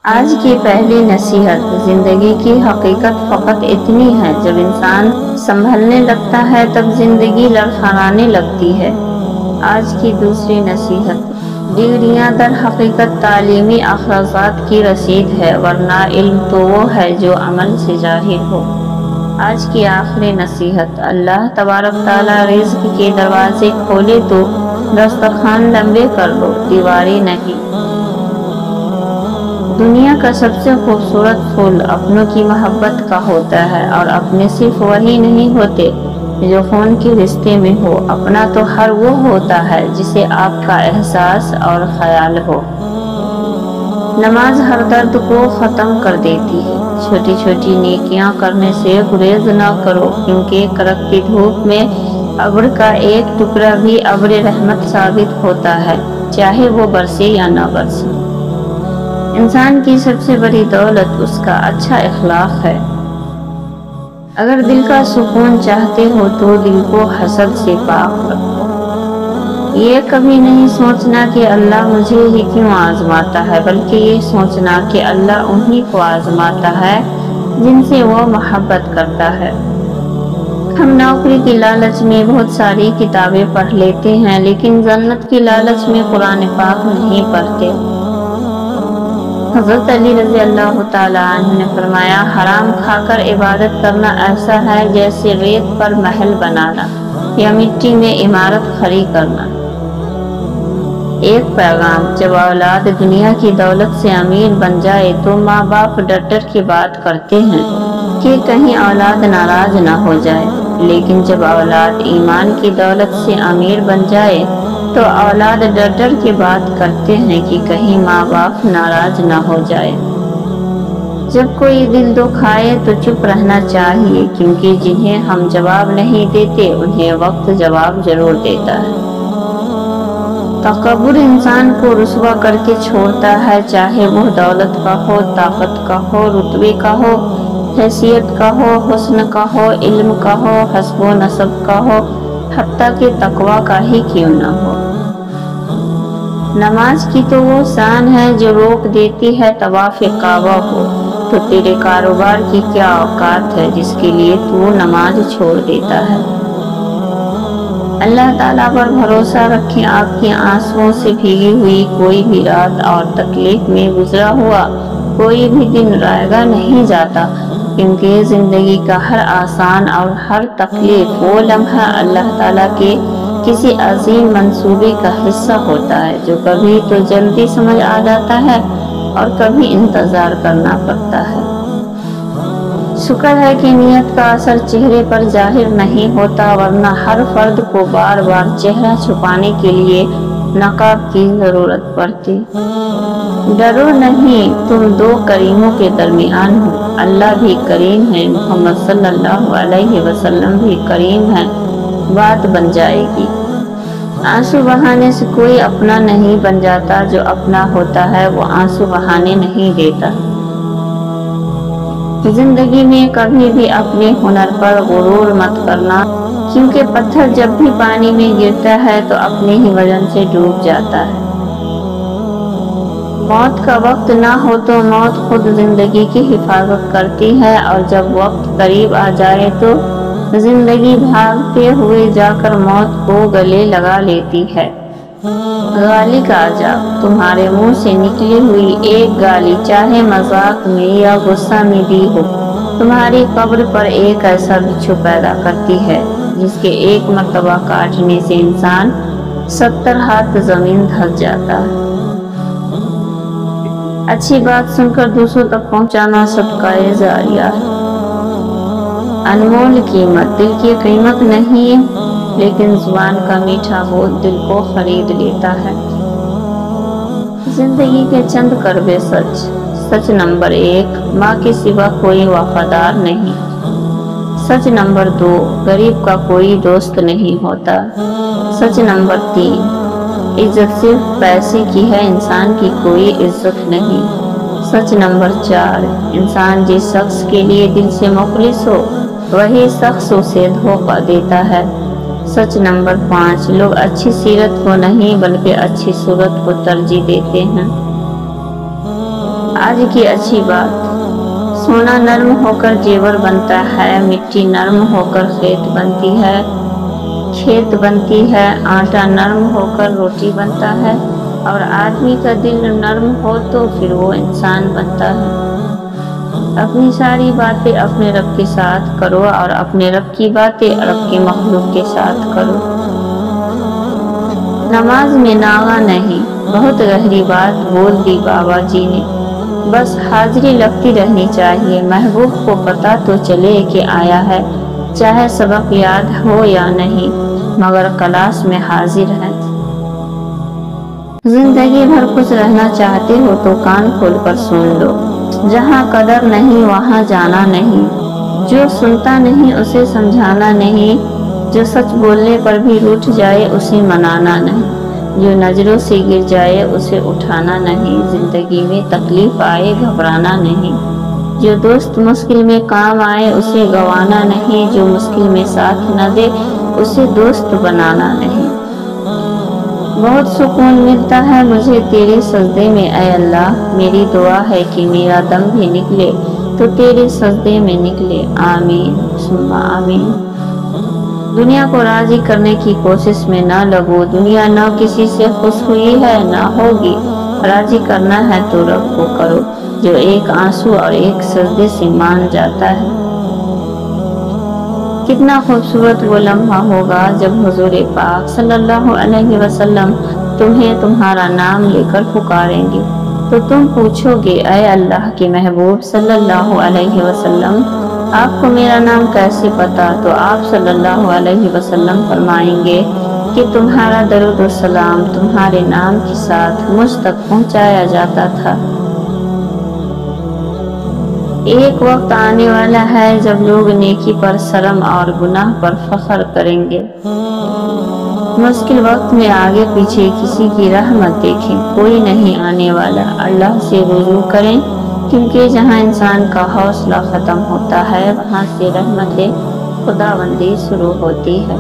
آج کی پہلی نصیحت: زندگی کی حقیقت فقط اتنی ہے، جب انسان سنبھلنے لگتا ہے تب زندگی لڑکھڑانے لگتی ہے۔ آج کی دوسری نصیحت: ڈگریاں در حقیقت تعلیمی اخراجات کی رسید ہے، ورنہ علم تو وہ ہے جو عمل سے ظاہر ہو۔ آج کی آخری نصیحت: اللہ تبارک تعالیٰ رزق کے دروازے کھولے تو دسترخوان لمبے کر لو، دیواریں نہیں۔ دنیا کا سب سے خوبصورت پھول اپنوں کی محبت کا ہوتا ہے، اور اپنے صرف وہی نہیں ہوتے جو خون کے رشتے میں ہو۔ اپنا تو ہر وہ ہوتا ہے جسے آپ کا احساس اور خیال ہو۔ نماز ہر درد کو ختم کر دیتی ہے۔ چھوٹی چھوٹی نیکیاں کرنے سے گریز نہ کرو، کیونکہ کڑکتی دھوپ میں ابر کا ایک ٹکڑا بھی ابر رحمت ثابت ہوتا ہے، چاہے وہ برسے یا نہ برسے۔ انسان کی سب سے بڑی دولت اس کا اچھا اخلاق ہے۔ اگر دل کا سکون چاہتے ہو تو دل کو حسد سے پاک رکھو۔ یہ کبھی نہیں سوچنا کہ اللہ مجھے ہی کیوں آزماتا ہے، بلکہ یہ سوچنا کہ اللہ انہی کو آزماتا ہے جن سے وہ محبت کرتا ہے۔ ہم نوکری کی لالچ میں بہت ساری کتابیں پڑھ لیتے ہیں، لیکن جنت کی لالچ میں قرآن پاک نہیں پڑھتے۔ حضرت علی رضی اللہ تعالیٰ عنہ نے فرمایا، حرام کھا کر عبادت کرنا ایسا ہے جیسے ریت پر محل بنانا یا مٹی میں عمارت کھڑی کرنا۔ ایک پیغام: جب اولاد دنیا کی دولت سے امیر بن جائے تو ماں باپ ڈر ڈر کے بات کرتے ہیں کہ کہیں اولاد ناراض نہ ہو جائے، لیکن جب اولاد ایمان کی دولت سے امیر بن جائے تو اولاد ڈر ڈر کے بات کرتے ہیں کہ کہیں ماں باپ ناراض نہ ہو جائے۔ جب کوئی دل دکھائے تو چپ رہنا چاہیے، کیونکہ جنہیں ہم جواب نہیں دیتے انہیں وقت جواب ضرور دیتا ہے۔ تکبر انسان کو رسوا کر کے چھوڑتا ہے، چاہے وہ دولت کا ہو، طاقت کا ہو، رتبے کا ہو، حیثیت کا ہو، حسن کا ہو، علم کا ہو، حسب و نسب کا ہو، حتیٰ کہ تقویٰ کا ہی کیوں نہ ہو۔ نماز کی تو وہ شان ہے جو روک دیتی ہے طواف کعبہ کو، تو تیرے کاروبار کی کیا اوقات ہے جس کے لیے تو نماز چھوڑ دیتا ہے۔ اللہ تعالیٰ پر بھروسہ رکھیں۔ آپ کی آنسوؤں سے بھیگی ہوئی کوئی بھی رات اور تکلیف میں گزرا ہوا کوئی بھی دن رائگاں نہیں جاتا، کیونکہ زندگی کا ہر آسان اور ہر تکلیف وہ لمحہ اللہ تعالیٰ کے کسی عظیم منصوبے کا حصہ ہوتا ہے، جو کبھی تو جلدی سمجھ آ جاتا ہے اور کبھی انتظار کرنا پڑتا ہے۔ شکر ہے کہ نیت کا اثر چہرے پر ظاہر نہیں ہوتا، ورنہ ہر فرد کو بار بار چہرہ چھپانے کے لیے نقاب کی ضرورت پڑتی۔ ڈرو نہیں، تم دو کریموں کے درمیان ہو۔ اللہ بھی کریم ہے، محمد صلی اللہ علیہ وسلم بھی کریم ہے، بات بن جائے گی۔ آنسو بہانے سے کوئی اپنا نہیں بن جاتا، جو اپنا ہوتا ہے وہ آنسو بہانے نہیں دیتا۔ زندگی میں کبھی بھی اپنے ہنر پر غرور مت کرنا، کیونکہ پتھر جب بھی پانی میں گرتا ہے تو اپنے ہی وزن سے ڈوب جاتا ہے۔ موت کا وقت نہ ہو تو موت خود زندگی کی حفاظت کرتی ہے، اور جب وقت قریب آ جائے تو زندگی بھاگتے ہوئے جا کر موت کو گلے لگا لیتی ہے۔ گالی کا عذاب: تمہارے منہ سے نکلی ہوئی ایک گالی، چاہے مذاق میں یا غصہ میں دی ہو، تمہاری قبر پر ایک ایسا بچھو پیدا کرتی ہے جس کے ایک مرتبہ کاٹنے سے انسان 70 ہاتھ زمین دھس جاتا ہے۔ اچھی بات سن کر دوسروں تک پہنچانا صدقہ جاریہ ہے۔ انمول قیمت: دل کی قیمت نہیں، لیکن زبان کا میٹھا بول دل کو خرید لیتا ہے۔ زندگی کے چند کڑوے سچ: سچ نمبر 1، ماں کے سوا کوئی وفادار نہیں۔ سچ نمبر 2، غریب کا کوئی دوست نہیں ہوتا۔ سچ نمبر 3، عزت صرف پیسے کی ہے، انسان کی کوئی عزت نہیں۔ سچ نمبر 4، انسان جس شخص کے لیے دل سے مخلص ہو وہی شخص اسے دھوکہ دیتا ہے۔ سچ نمبر 5، لوگ اچھی سیرت کو نہیں بلکہ اچھی صورت کو ترجیح دیتے ہیں۔ آج کی اچھی بات، سونا نرم ہو کر زیور بنتا ہے، مٹی نرم ہو کر کھیت بنتی ہے، آٹا نرم ہو کر روٹی بنتا ہے، اور آدمی کا دل نرم ہو تو پھر وہ انسان بنتا ہے۔ اپنی ساری باتیں اپنے رب کے ساتھ کرو اور اپنے رب کی باتیں رب کے مخلوق کے ساتھ کرو۔ نماز میں ناغہ نہیں، بہت گہری بات بول دی بابا جی نے، بس حاضری لگتی رہنی چاہیے، محبوب کو پتہ تو چلے کہ آیا ہے، چاہے سبق یاد ہو یا نہیں، مگر کلاس میں حاضر ہے۔ زندگی بھر خوش رہنا چاہتے ہو تو کان کھول کر سن لو، جہاں قدر نہیں وہاں جانا نہیں، جو سنتا نہیں اسے سمجھانا نہیں، جو سچ بولنے پر بھی روٹھ جائے اسے منانا نہیں، جو نظروں سے گر جائے اسے اٹھانا نہیں، زندگی میں تکلیف آئے گھبرانا نہیں، جو دوست مشکل میں کام آئے اسے گوانا نہیں، جو مشکل میں ساتھ نہ دے اسے دوست بنانا نہیں۔ بہت سکون ملتا ہے مجھے تیرے سجدے میں اے اللہ، میری دعا ہے کہ میرا دم بھی نکلے تو تیرے سجدے میں نکلے، آمین ثم آمین۔ دنیا کو راضی کرنے کی کوشش میں نہ لگو، دنیا نہ کسی سے خوش ہوئی ہے نہ ہوگی، راضی کرنا ہے تو رب کو کرو، جو ایک آنسو اور ایک سجدے سے مان جاتا ہے۔ کتنا خوبصورت وہ لمحہ ہوگا جب حضور پاک صلی اللہ علیہ وسلم تمہیں تمہارا نام لے کر پکاریں گے تو تم پوچھو گے اے اللہ کے محبوب صلی اللہ علیہ وسلم، آپ کو میرا نام کیسے پتا؟ تو آپ صلی اللہ علیہ وسلم فرمائیں گے کہ تمہارا درود و سلام تمہارے نام کے ساتھ مجھ تک پہنچایا جاتا تھا۔ ایک وقت آنے والا ہے جب لوگ نیکی پر شرم اور گناہ پر فخر کریں گے۔ مشکل وقت میں آگے پیچھے کسی کی راہ مت دیکھیں، کوئی نہیں آنے والا، اللہ سے رجوع کریں، کیونکہ جہاں انسان کا حوصلہ ختم ہوتا ہے وہاں سے رحمت خداوندی شروع ہوتی ہے۔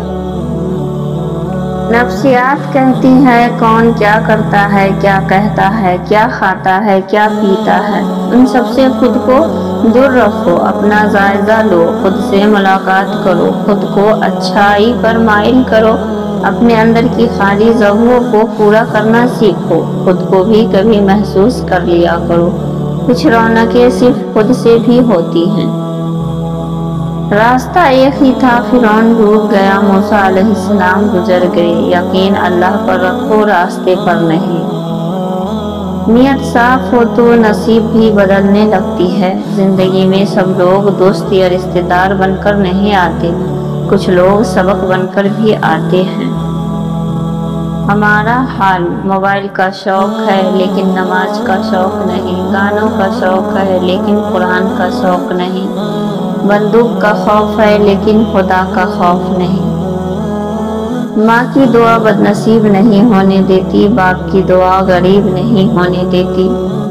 نفسیات کہتی ہے کون کیا کرتا ہے، کیا کہتا ہے، کیا کھاتا ہے، کیا پیتا ہے، ان سب سے خود کو دور رکھو، اپنا جائزہ لو، خود سے ملاقات کرو، خود کو اچھائی پر مائل کرو، اپنے اندر کی خالی جگہوں کو پورا کرنا سیکھو، خود کو بھی کبھی محسوس کر لیا کرو، کچھ رونقیں صرف خود سے بھی ہوتی ہیں۔ راستہ ایک ہی تھا، فرعون ڈوب گیا، موسیٰ علیہ السلام گزر گئے، یقین اللہ پر رکھو راستے پر نہیں۔ نیت صاف ہو تو نصیب بھی بدلنے لگتی ہے۔ زندگی میں سب لوگ دوست یا رشتہ دار بن کر نہیں آتے، کچھ لوگ سبق بن کر بھی آتے ہیں۔ ہمارا حال موبائل کا شوق ہے لیکن نماز کا شوق نہیں، گانوں کا شوق ہے لیکن قرآن کا شوق نہیں، بندوق کا خوف ہے لیکن خدا کا خوف نہیں۔ ماں کی دعا بدنصیب نہیں ہونے دیتی، باپ کی دعا غریب نہیں ہونے دیتی۔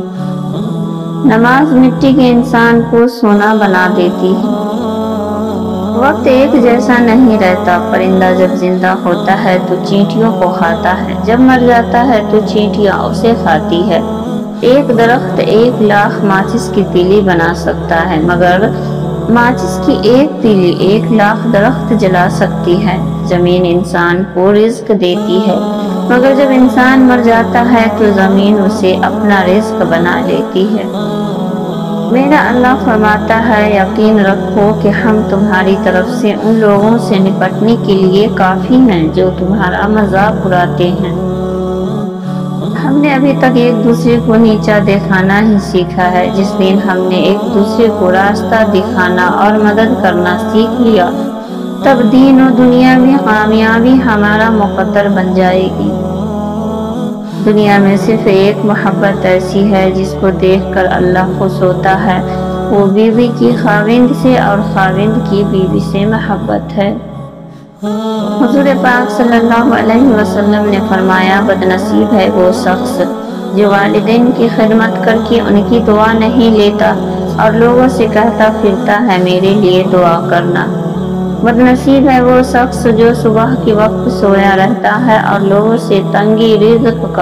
نماز مٹی کے انسان کو سونا بنا دیتی ہے۔ وقت ایک جیسا نہیں رہتا، پرندہ جب زندہ ہوتا ہے تو چینٹیوں کو کھاتا ہے، جب مر جاتا ہے تو چینٹیاں اسے کھاتی ہے۔ ایک درخت 1,00,000 ماچس کی تیلی بنا سکتا ہے، مگر ماچس کی ایک تیلی 1,00,000 درخت جلا سکتی ہے۔ زمین انسان کو رزق دیتی ہے، مگر جب انسان مر جاتا ہے تو زمین اسے اپنا رزق بنا لیتی ہے۔ میرا اللہ فرماتا ہے یقین رکھو کہ ہم تمہاری طرف سے ان لوگوں سے نپٹنے کے لیے کافی ہیں جو تمہارا مذاق اڑاتے ہیں۔ ہم نے ابھی تک ایک دوسرے کو نیچا دکھانا ہی سیکھا ہے، جس دن ہم نے ایک دوسرے کو راستہ دکھانا اور مدد کرنا سیکھ لیا تب دین و دنیا میں کامیابی ہمارا مقدر بن جائے گی۔ دنیا میں صرف ایک محبت ایسی ہے جس کو دیکھ کر اللہ خوش ہوتا ہے، وہ بیوی کی خاوند سے اور خاوند کی بیوی سے محبت ہے۔ حضور پاک صلی اللہ علیہ وسلم نے فرمایا بدنصیب ہے وہ شخص جو والدین کی خدمت کر کے ان کی دعا نہیں لیتا اور لوگوں سے کہتا پھرتا ہے میرے لیے دعا کرنا۔ بدنصیب ہے وہ شخص جو صبح کے وقت سویا رہتا ہے اور لوگوں سے تنگی رزق کا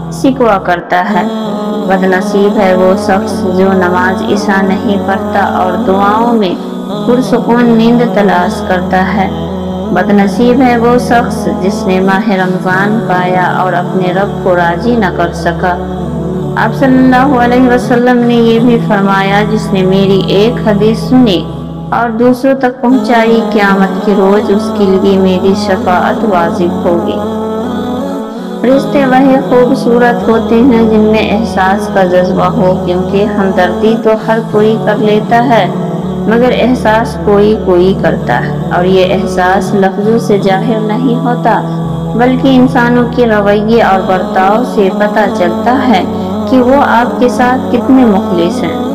شکوہ کرتا ہے۔ بدنصیب ہے وہ شخص جو نماز عشاء نہیں پڑھتا اور دعاؤں میں پرسکون نیند تلاش کرتا ہے۔ بدنصیب ہے وہ شخص جس نے ماہ رمضان پایا اور اپنے رب کو راضی نہ کر سکا۔ آپ صلی اللہ علیہ وسلم نے یہ بھی فرمایا، جس نے میری ایک حدیث سنی اور دوسروں تک پہنچائی، قیامت کے روز اس کے لیے میری شفاعت واجب ہوگی۔ رشتے وہی خوبصورت ہوتے ہیں جن میں احساس کا جذبہ ہو، کیونکہ ہمدردی تو ہر کوئی کر لیتا ہے مگر احساس کوئی کوئی کرتا ہے، اور یہ احساس لفظوں سے ظاہر نہیں ہوتا بلکہ انسانوں کے رویے اور برتاؤ سے پتہ چلتا ہے کہ وہ آپ کے ساتھ کتنے مخلص ہیں۔